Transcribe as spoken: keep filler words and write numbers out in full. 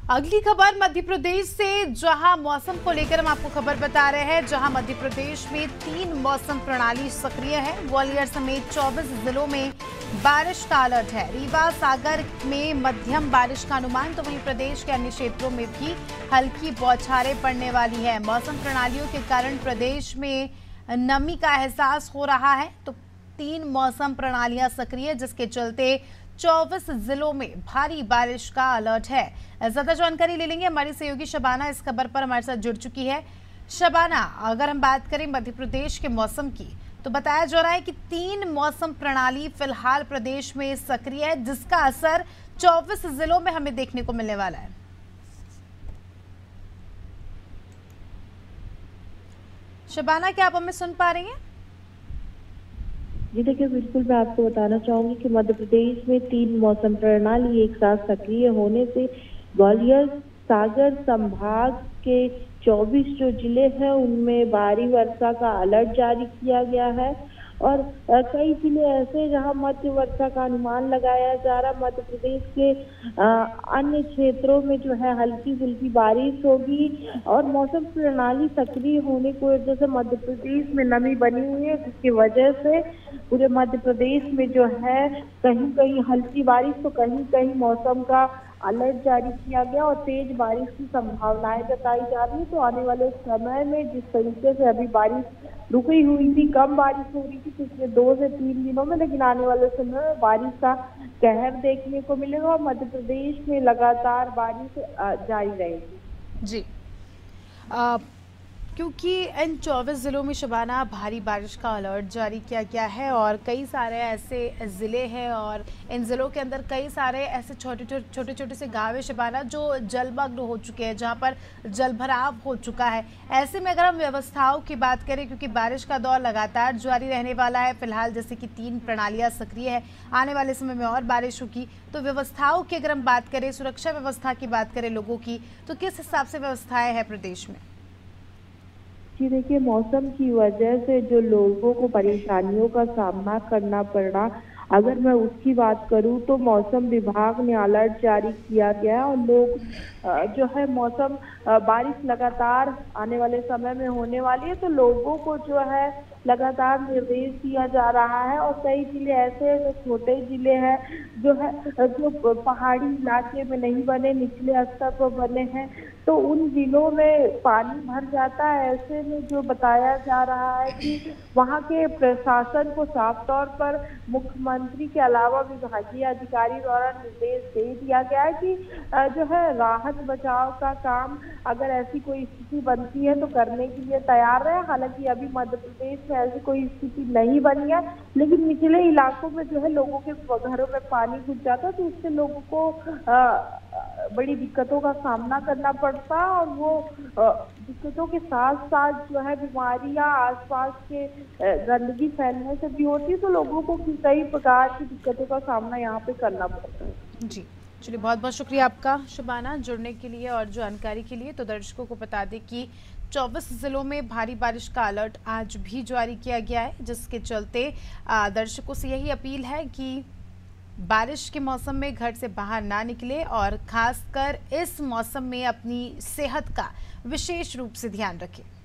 अगली खबर मध्य प्रदेश से, जहां मौसम को लेकर हम आपको खबर बता रहे हैं। जहां मध्य प्रदेश में तीन मौसम प्रणाली सक्रिय है। ग्वालियर समेत चौबीस जिलों में बारिश का अलर्ट है। रीवा सागर में मध्यम बारिश का अनुमान, तो वहीं प्रदेश के अन्य क्षेत्रों में भी हल्की बौछारें पड़ने वाली है। मौसम प्रणालियों के कारण प्रदेश में नमी का एहसास हो रहा है। तो तीन मौसम प्रणालियां सक्रिय, जिसके चलते चौबीस जिलों में भारी बारिश का अलर्ट है। ज्यादा जानकारी ले लेंगे, हमारी सहयोगी शबाना इस खबर पर हमारे साथ जुड़ चुकी है। शबाना, अगर हम बात करें मध्य प्रदेश के मौसम की, तो बताया जा रहा है कि तीन मौसम प्रणाली फिलहाल प्रदेश में सक्रिय है, जिसका असर चौबीस जिलों में हमें देखने को मिलने वाला है। शबाना, क्या आप हमें सुन पा रही हैं? जी देखिए, बिल्कुल मैं आपको बताना चाहूंगी कि मध्य प्रदेश में तीन मौसम प्रणाली एक साथ सक्रिय होने से ग्वालियर सागर संभाग के चौबीस जो जिले हैं उनमें भारी वर्षा का अलर्ट जारी किया गया है। और कई जिले ऐसे जहां मध्य वर्षा का अनुमान लगाया जा रहा। मध्य प्रदेश के अन्य क्षेत्रों में जो है हल्की फुल्की बारिश होगी। और मौसम प्रणाली सक्रिय होने की वजह से मध्य प्रदेश में नमी बनी हुई है, जिसकी वजह से पूरे मध्य प्रदेश में जो है कहीं कहीं हल्की बारिश तो कहीं कहीं मौसम का अलर्ट जारी किया गया और तेज बारिश की संभावनाएं जताई जा रही है। तो आने वाले समय में जिस तरीके से अभी बारिश रुकी हुई थी, कम बारिश हो रही थी पिछले दो से तीन दिनों में, लेकिन आने वाले समय में बारिश का कहर देखने को मिलेगा और मध्य प्रदेश में लगातार बारिश जारी रहेगी। जी, आ, क्योंकि इन चौबीस जिलों में शबाना भारी बारिश का अलर्ट जारी किया गया है और कई सारे ऐसे ज़िले हैं और इन ज़िलों के अंदर कई सारे ऐसे छोटे छोटे छोटे छोटे से गाँव हैं शबाना, जो जलमग्न हो चुके हैं, जहां पर जलभराव हो चुका है। ऐसे में अगर हम व्यवस्थाओं की बात करें, क्योंकि बारिश का दौर लगातार जारी रहने वाला है फिलहाल, जैसे कि तीन प्रणालियाँ सक्रिय है, आने वाले समय में और बारिश होगी, तो व्यवस्थाओं की अगर हम बात करें, सुरक्षा व्यवस्था की बात करें लोगों की, तो किस हिसाब से व्यवस्थाएँ हैं प्रदेश में? जी देखिए, मौसम की वजह से जो लोगों को परेशानियों का सामना करना पड़ रहा, अगर मैं उसकी बात करूं तो मौसम विभाग ने अलर्ट जारी किया गया और लोग जो है मौसम बारिश लगातार आने वाले समय में होने वाली है, तो लोगों को जो है लगातार निर्देश दिया जा रहा है। और कई जिले ऐसे जो छोटे जिले हैं जो है जो पहाड़ी इलाके में नहीं बने, निचले स्तर पर बने हैं, तो उन जिलों में पानी भर जाता है। ऐसे में जो बताया जा रहा है कि वहां के प्रशासन को साफ तौर पर मुख्यमंत्री के अलावा विभागीय अधिकारी द्वारा निर्देश दे दिया गया है कि जो है राहत बचाव का काम अगर ऐसी कोई स्थिति बनती है तो करने के लिए तैयार रहे। हालांकि अभी मध्य प्रदेश में ऐसी कोई स्थिति नहीं बनी है, लेकिन निचले इलाकों में जो है लोगों के घरों में पानी घुस जाता है, तो उससे लोगों को आ, बड़ी दिक्कतों का सामना करना पड़ता है। और वो दिक्कतों के साथ साथ जो है बीमारियां आसपास के गंदगी फैलने से भी होती है, तो लोगों को कई प्रकार की दिक्कतों का सामना यहाँ पे करना पड़ता है। जी चलिए, बहुत बहुत शुक्रिया आपका शबाना जुड़ने के लिए और जानकारी के लिए। तो दर्शकों को बता दें कि चौबीस जिलों में भारी बारिश का अलर्ट आज भी जारी किया गया है, जिसके चलते दर्शकों से यही अपील है कि बारिश के मौसम में घर से बाहर ना निकले और खासकर इस मौसम में अपनी सेहत का विशेष रूप से ध्यान रखें।